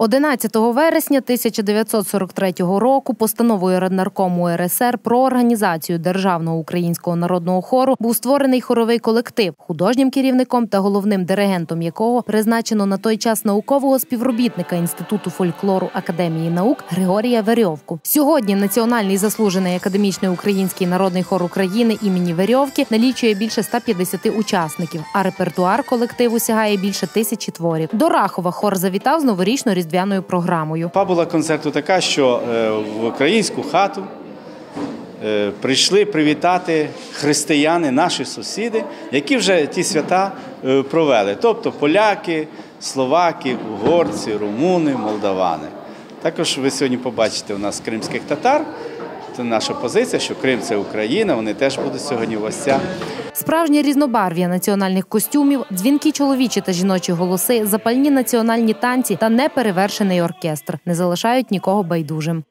11 вересня 1943 року постановою Раднаркому РСР про організацію Державного українського народного хору був створений хоровий колектив, художнім керівником та головним диригентом якого призначено на той час наукового співробітника Інституту фольклору Академії наук Григорія Верьовку. Сьогодні Національний заслужений академічний український народний хор України імені Верьовки налічує більше 150 учасників, а репертуар колективу сягає більше 1000 творів. До Рахова хор завітав з новорічно-різдвяною програмою. Фабула концерту така, що в українську хату прийшли привітати християни, наші сусіди, які вже ті свята провели. Тобто поляки, словаки, угорці, румуни, молдавани. Також ви сьогодні побачите у нас кримських татар. Це наша позиція, що Крим – це Україна, вони теж будуть сьогодні в гостях. Справжнє різнобарв'я національних костюмів, дзвінкі чоловічі та жіночі голоси, запальні національні танці та неперевершений оркестр не залишають нікого байдужим.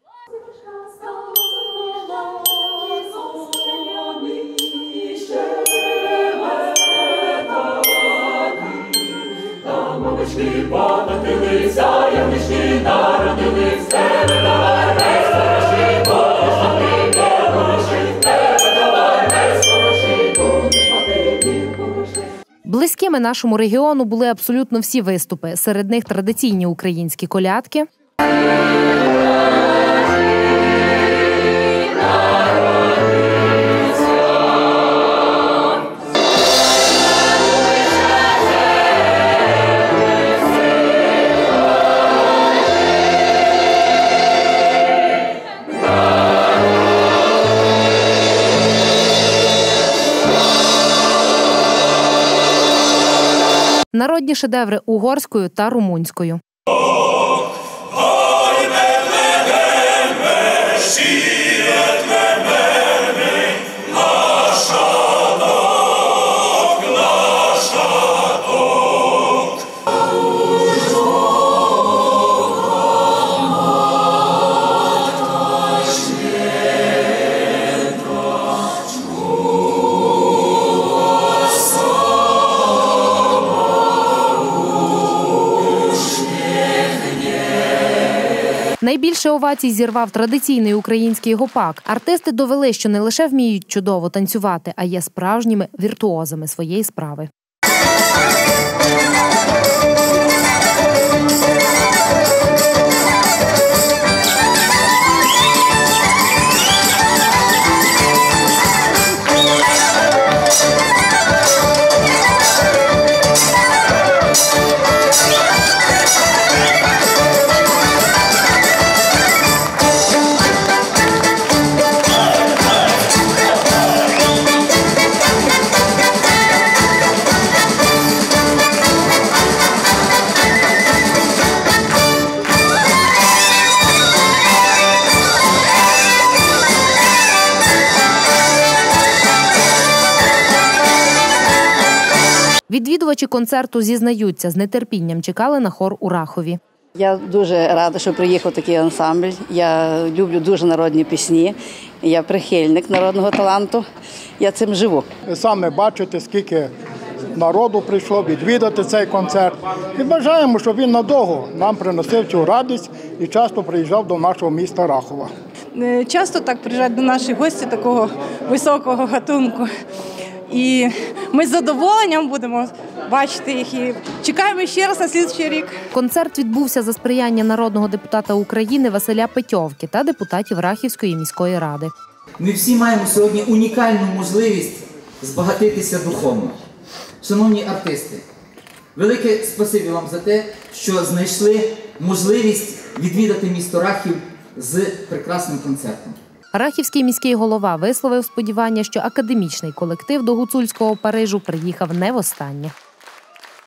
Близькими нашому регіону були абсолютно всі виступи. Серед них традиційні українські колядки, народні шедеври угорською та румунською. Найбільше овацій зірвав традиційний український гопак. Артисти довели, що не лише вміють чудово танцювати, а є справжніми віртуозами своєї справи. Відвідувачі концерту зізнаються, з нетерпінням чекали на хор у Рахові. Я дуже рада, що приїхав такий ансамбль. Я люблю дуже народні пісні. Я прихильник народного таланту. Я цим живу. Саме бачите, скільки народу прийшло відвідати цей концерт. І бажаємо, щоб він надовго нам приносив цю радість і часто приїжджав до нашого міста Рахова. Часто так приїжджають до наших гості такого високого гатунку. І ми з задоволенням будемо бачити їх і чекаємо ще раз на слідчий рік. Концерт відбувся за сприяння народного депутата України Василя Петьовки та депутатів Рахівської міської ради. Ми всі маємо сьогодні унікальну можливість збагатитися духовно. Шановні артисти, велике спасибі вам за те, що знайшли можливість відвідати місто Рахів з прекрасним концертом. Рахівський міський голова висловив сподівання, що академічний колектив до гуцульського Парижу приїхав не востаннє.